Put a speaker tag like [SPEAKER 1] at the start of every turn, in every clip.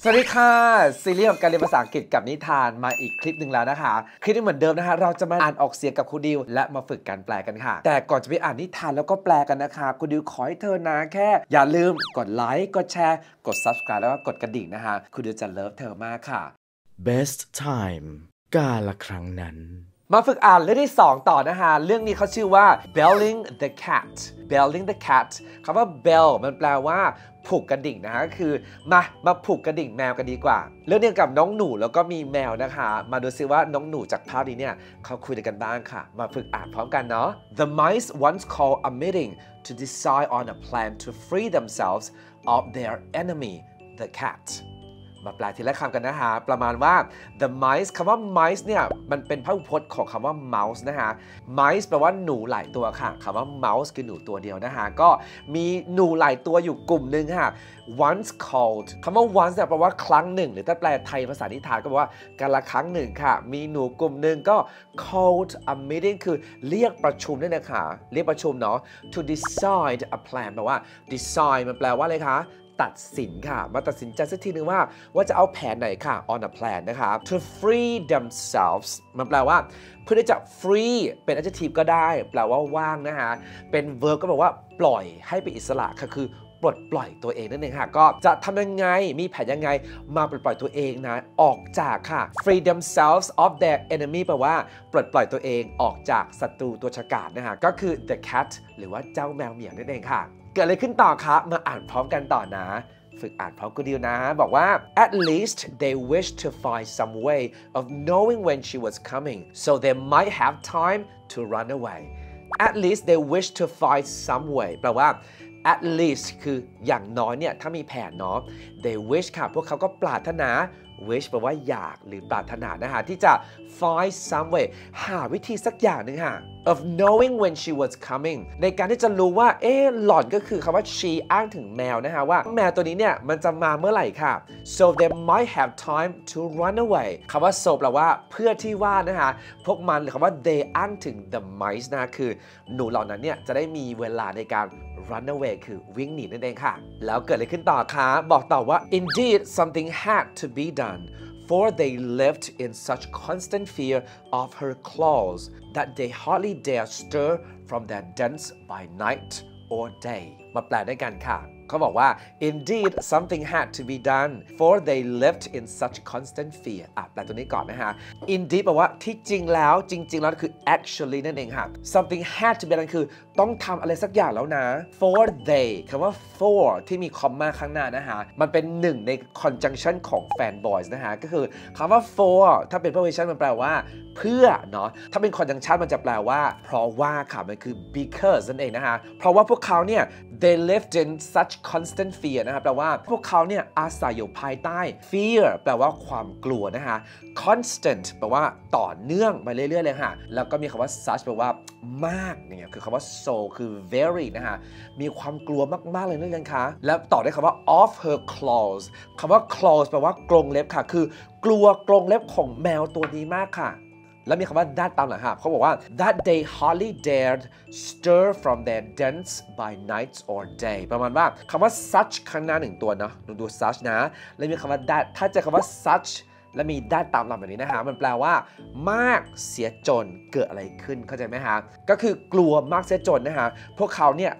[SPEAKER 1] สวัสดีค่ะซีรีส์ของการเรียนภาษาอังกฤษกับนิทานมาอีกคลิปหนึ่งแล้วนะคะคลิปนี้เหมือนเดิมนะคะเราจะมาอ่านออกเสียงกับครูดิวและมาฝึกการแปลกันค่ะแต่ก่อนจะไปอ่านนิทานแล้วก็แปลกันนะคะครูดิวขอให้เธอนะแค่อย่าลืมกดไลค์กดแชร์กด Subscribe แล้วก็กดกระดิ่งนะคะครูดิวจะเลิฟเธอมากค่ะ
[SPEAKER 2] Best time กาลครั้งนั้น
[SPEAKER 1] มาฝึกอ่านเรื่องที่2ต่อนะคะเรื่องนี้เขาชื่อว่า Belling the Cat Belling the Cat คำว่า bell มันแปลว่าผูกกระดิ่งนะคะคือมาผูกกระดิ่งแมวกันดีกว่าเรื่องเดียวกับน้องหนูแล้วก็มีแมวนะคะมาดูซิว่าน้องหนูจากภาพนี้เนี่ยเขาคุยกันบ้างค่ะมาฝึกอ่านพร้อมกันเนาะ The mice once called a meeting to decide on a plan to free themselves of their enemy the catมาแปลทีละคำกันนะคะประมาณว่า the mice คำว่า mice เนี่ยมันเป็นพหูพจน์ของคำว่า mouse นะคะ mice แปลว่าหนูหลายตัวค่ะคำว่า mouse คือหนูตัวเดียวนะคะก็มีหนูหลายตัวอยู่กลุ่มหนึ่งค่ะ once called คำว่า once เนี่ยแปลว่าครั้งหนึ่งหรือถ้าแปลไทยภาษานิทานก็แปลว่าการละครั้งหนึ่งค่ะมีหนูกลุ่มหนึ่งก็ called a meeting คือเรียกประชุมด้วยนะคะเรียกประชุมเนาะ to decide a plan แปลว่า decide มันแปลว่าอะไรคะตัดสินค่ะมาตัดสินใจสักทีนึงว่าจะเอาแผนไหนค่ะ on a plan นะคะ to free themselves มันแปลว่าเพื่อที่จะ free เป็น adjective ก็ได้แปลว่าว่างนะคะเป็น verb ก็แปลว่าปล่อยให้เป็นอิสระค่ะคือปลดปล่อยตัวเองนั่นเองค่ะก็จะทำยังไงมีแผนยังไงมาปลดปล่อยตัวเองนะออกจากค่ะ free themselves of their enemy แปลว่าปลดปล่อยตัวเองออกจากศัตรูตัวฉกาจนะคะก็คือ the cat หรือว่าเจ้าแมวเหมียวนั่นเองค่ะเกิดอะไรขึ้นต่อคะมาอ่านพร้อมกันต่อนะฝึกอ่านพร้อมกันดีนะบอกว่า at least they wished to find some way of knowing when she was coming so they might have time to run away at least they wished to find some way แปลว่า at least คืออย่างน้อยเนี่ยถ้ามีแผนเนาะ they wish ค่ะพวกเขาก็ปรารถนา wish แปลว่าอยากหรือปรารถนานะคะที่จะ find some way หาวิธีสักอย่างหนึ่งค่ะ of knowing when she was coming ในการที่จะรู้ว่าหล่อนก็คือคำว่า she อ้างถึงแมวนะคะว่าแมวตัวนี้เนี่ยมันจะมาเมื่อไหร่ค่ะ so they might have time to run away คำว่า so แปลว่าเพื่อที่ว่านะคะพวกมันหรือคำว่า they อ้างถึง the mice นะคือหนูเหล่านั้นเนี่ยจะได้มีเวลาในการ run away คือวิ่งหนีนั่นเองค่ะแล้วเกิดอะไรขึ้นต่อคะบอกต่อว่า indeed something had to be done for they lived in such constant fear of her claws that they hardly dare stir from their dens by night or day มาแปลด้วยกันค่ะเขาบอกว่า indeed something had to be done for they lived in such constant fear แปลตัวนี้ก่อนนะฮะ indeed แปลว่าที่จริงแล้วคือ actually นั่นเองค่ะ something had to be done คือต้องทำอะไรสักอย่างแล้วนะ for they คำว่า for ที่มีคอมมาข้างหน้านะฮะมันเป็นหนึ่งใน conjunction ของ fanboys นะฮะก็คือคำว่า for ถ้าเป็น preposition มันแปลว่าเพื่อเนาะถ้าเป็น conjunction มันจะแปลว่าเพราะว่าค่ะมันคือ because นั่นเองนะฮะเพราะว่าพวกเขาเนี่ย they lived in such constant fear นะครับแปลว่าพวกเขาเนี่ยอาศัยอยู่ภายใต้ fear แปลว่าความกลัวนะฮะ constant แปลว่าต่อเนื่องไปเรื่อยๆเลยค่ะแล้วก็มีคำว่า such แปลว่ามากเนี่ยคือคำว่า so คือ very นะฮะมีความกลัวมากๆเลยนั่นเองค่ะแล้วต่อด้วยคำว่า of her claws คำว่า claws แปลว่ากรงเล็บค่ะคือกลัวกรงเล็บของแมวตัวนี้มากค่ะแล้วมีคำว่า that ตามหลังครับเขาบอกว่า that they hardly dared stir from their dens by night or day ประมาณว่าคำว่า such ข้างหน้าหนึ่งตัวเนาะดู such นะแล้วมีคำว่า that ถ้าเจอคำว่า such และมี that ตามหลังแบบนี้นะฮะมันแปลว่ามากเสียจนเกิดอะไรขึ้นเข้าใจไหมฮะก็คือกลัวมากเสียจนนะฮะพวกเขาเนี่ย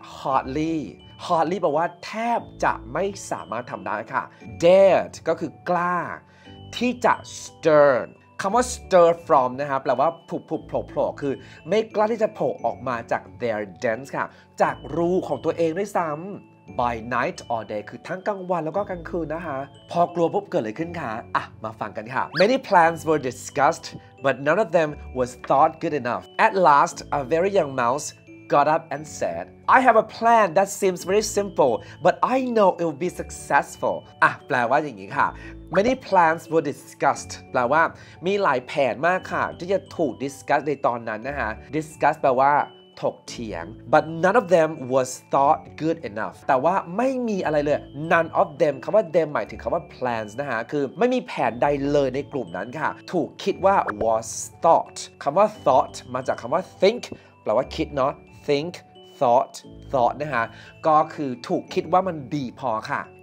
[SPEAKER 1] hardly แปลว่าแทบจะไม่สามารถทำได้ค่ะ dared ก็คือกล้าที่จะ stirคำว่า stir from นะครับแปลว่าผุโผล่คือไม่กล้าที่จะโผล่ออกมาจาก their dens ค่ะจากรูของตัวเองด้วยซ้ำ by night or day คือทั้งกลางวันแล้วก็กลางคืนนะคะพอกลัวปุ๊บเกิดอะไรขึ้นคะมาฟังกันค่ะ Many plans were discussed but none of them was thought good enough At last a very young mouse got up and said I have a plan that seems very simple but I know it will be successful แปลว่าอย่างนี้ค่ะ Many plans were discussed แปลว่ามีหลายแผนมากค่ะที่จะถูก discuss ในตอนนั้นนะฮะ discuss แปลว่าถกเถียง but none of them was thought good enough แต่ว่าไม่มีอะไรเลย none of them คำว่า them หมายถึงคำว่า plans นะฮะคือไม่มีแผนใดเลยในกลุ่มนั้นค่ะถูกคิดว่า was thought คำว่า thought มาจากคำว่า think แปลว่าคิดเนาะthink thought นะฮะก็คือถูกคิดว่ามันดีพอค่ะ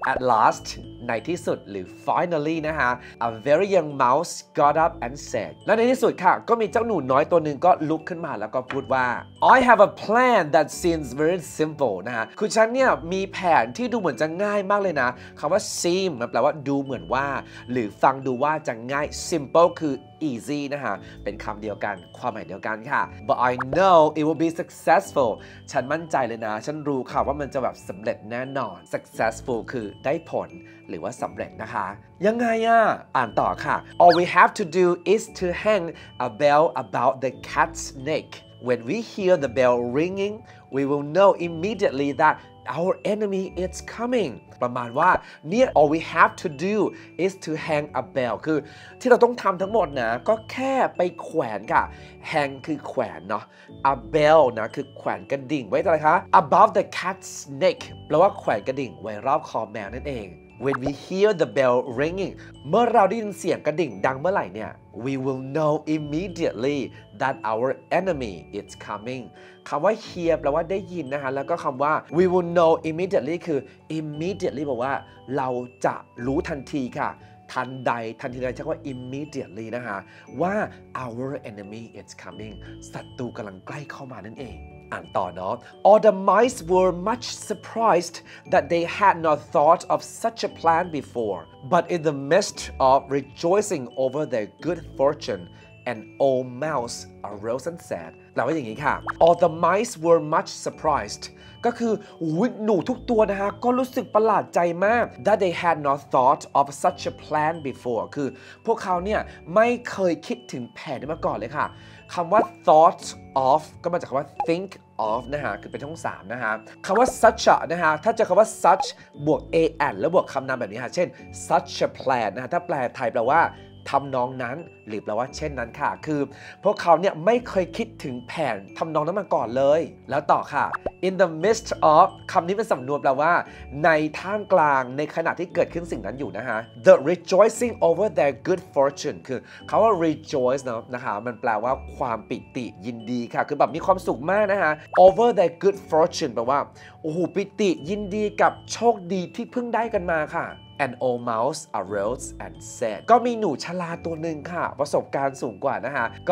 [SPEAKER 1] at last ในที่สุดหรือ finally นะคะ a very young mouse got up and said และในที่สุดค่ะก็มีเจ้าหนูน้อยตัวหนึ่งก็ลุกขึ้นมาแล้วก็พูดว่า I have a plan that seems very simple นะคะคือฉันเนี่ยมีแผนที่ดูเหมือนจะง่ายมากเลยนะคำว่า seem มันแปลว่าดูเหมือนว่าหรือฟังดูว่าจะง่าย simple คือ easy นะคะเป็นคำเดียวกันความหมายเดียวกันค่ะ but I know it will be successful ฉันมั่นใจเลยนะฉันรู้ค่ะว่ามันจะแบบสำเร็จแน่นอน successful คือได้ผลหรือว่าสำเร็จนะคะยังไงอ่านต่อค่ะ all we have to do is to hang a bell about the cat's neck when we hear the bell ringing we will know immediately that our enemy is coming ประมาณว่าเนี่ย all we have to do is to hang a bell คือที่เราต้องทำทั้งหมดนะก็แค่ไปแขวนค่ะ hang คือแขวนเนาะ a bell นะคือแขวนกระดิ่งไว้อะไรคะ above the cat's neck แปลว่าแขวนกระดิ่งไว้รอบคอแมวนั่นเอง when we hear the bell ringing เมื่อเราได้ยินเสียงกระดิ่งดังเมื่อไหร่เนี่ย we will know immediately that our enemy is coming คำว่า hear แปลว่าได้ยินนะคะแล้วก็คำว่า we will know immediately คือ immediately บอกว่าเราจะรู้ทันทีค่ะทันใดทันทีใดใช้คำว่า immediately นะคะว่า our enemy is coming ศัตรูกำลังใกล้เข้ามานั่นเองอ่านต่อเนาะ All the mice were much surprised that they had not thought of such a plan before but in the midst of rejoicing over their good fortune an old mouse arose and said แปลว่าอย่างนี้ค่ะ All the mice were much surprised ก็คือหนูทุกตัวนะคะก็รู้สึกประหลาดใจมาก that they had not thought of such a plan before คือพวกเขาเนี่ยไม่เคยคิดถึงแผนนี้มาก่อนเลยค่ะคำว่า thought of ก็มาจากคำว่า think of นะฮะคือเป็นช่อง3นะฮะคำว่า such a นะฮะถ้าเจอคำว่า such บวก an แล้วบวกคำนามแบบนี้ค่ะเช่น such a plan นะฮะถ้าแปลไทยแปลว่าทำนองนั้นหรือแปลว่าเช่นนั้นค่ะคือพวกเขาเนี่ยไม่เคยคิดถึงแผนทำนองนั้นมาก่อนเลยแล้วต่อค่ะ in the midst of คำนี้เป็นสำนวนแปลว่าในท่ามกลางในขณะที่เกิดขึ้นสิ่งนั้นอยู่นะฮะ the rejoicing over their good fortune คือเขาว่า rejoice นะคะมันแปลว่าความปิติยินดีค่ะคือแบบมีความสุขมากนะฮะ over their good fortune แปลว่าโอ้โหปิติยินดีกับโชคดีที่เพิ่งได้กันมาค่ะAn old mouse arose and said ก็มีหนูชราตัวหนึ่งค่ะประสบการณ์สูงกว่านะฮะก็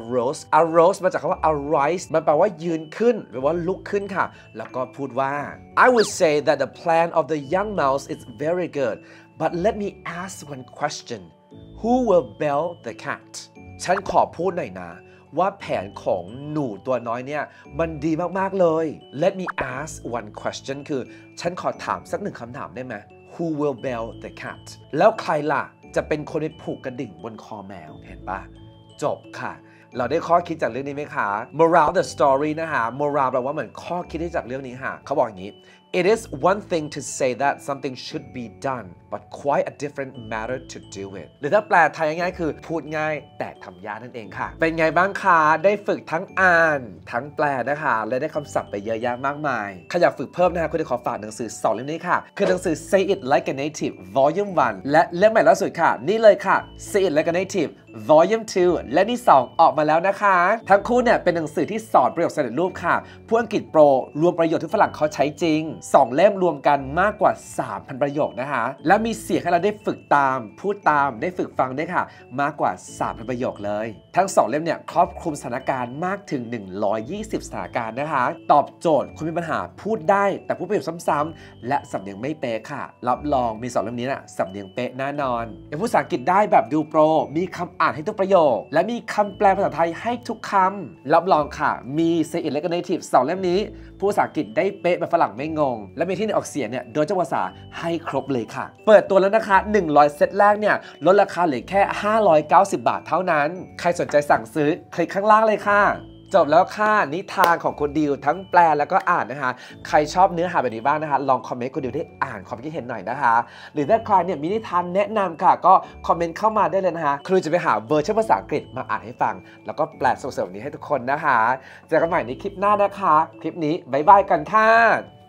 [SPEAKER 1] arose มาจากคำว่า arise มันแปลว่ายืนขึ้นหรือว่าลุกขึ้นค่ะแล้วก็พูดว่า I would say that the plan of the young mouse is very good but let me ask one question who will bell the cat ฉันขอพูดหน่อยนะว่าแผนของหนูตัวน้อยเนี่ยมันดีมากๆเลย Let me ask one question คือฉันขอถามสักหนึ่งคำถามได้ไหมWho will bell the cat แล้วใครล่ะจะเป็นคนไปผูกกระดิ่งบนคอแมวเห็นปะจบค่ะเราได้ข้อคิดจากเรื่องนี้ไหมคะ Moral the story นะคะ Moral แปลว่าเหมือนข้อคิดที่จากเรื่องนี้ค่ะเขาบอกอย่างนี้ It is one thing to say that something should be done but quite a different matter to do it หรือถ้าแปลไทยง่ายๆคือพูดง่ายแต่ทำยากนั่นเองค่ะเป็นไงบ้างคะได้ฝึกทั้งอ่านทั้งแปลนะคะและได้คำศัพท์ไปเยอะแยะมากมายใครอยากฝึกเพิ่มนะคะคุณจะขอฝากหนังสือ2เล่มนี้ค่ะคือหนังสือ Say It Like a Native Volume 1 และเล่มใหม่ล่าสุดค่ะนี่เลยค่ะ Say It Like a Native Volume 2 และนี่2ออกมาแล้วนะคะทั้งคู่เนี่ยเป็นหนังสือที่สอนประโยคสำเร็จรูปค่ะพูดอังกฤษโปรรวมประโยคที่ฝรั่งเขาใช้จริง2เล่มรวมกันมากกว่า 3,000 ประโยคนะคะและมีเสียงให้เราได้ฝึกตามพูดตามได้ฝึกฟังด้วยค่ะมากกว่า 3,000 ประโยคเลยทั้ง2เล่มเนี่ยครอบคลุมสถานการณ์มากถึง120สถานการณ์นะคะตอบโจทย์คนมีปัญหาพูดได้แต่พูดประโยคซ้ำๆและสำเนียงไม่เป๊ะค่ะรับรองมี2เล่มนี้น่ะสำเนียงเป๊ะแน่นอนอย่างพูดภาษาอังกฤษได้แบบดูโปรมีคำอ่านให้ทุกประโยคและมีคำแปลภาษาไทยให้ทุกคำรับรองค่ะมี Say It Like a Native 2 เล่มนี้พูดภาษาอังกฤษได้เป๊ะแบบฝรั่งไม่งงและมีที่ออกเสียงเนี่ยโดยเจ้าภาษาให้ครบเลยค่ะเปิดตัวแล้วนะคะ100เซตแรกเนี่ยลดราคาเหลือแค่590 บาทเท่านั้นใครสนใจสั่งซื้อคลิกข้างล่างเลยค่ะจบแล้วค่ะนิทานของคุณดิวทั้งแปลแล้วก็อ่านนะคะใครชอบเนื้อหาแบบนี้บ้างนะคะลองคอมเมนต์คุณดิวได้อ่านความคิดเห็นหน่อยนะคะหรือถ้าใครเนี่ยมีนิทานแนะนำค่ะก็คอมเมนต์เข้ามาได้เลยนะคะครูจะไปหาเวอร์ชันภาษาอังกฤษมาอ่านให้ฟังแล้วก็แปลสดๆนี้ให้ทุกคนนะคะเจอกันใหม่ในคลิปหน้านะคะคลิปนี้บ๊ายบายกันค่ะ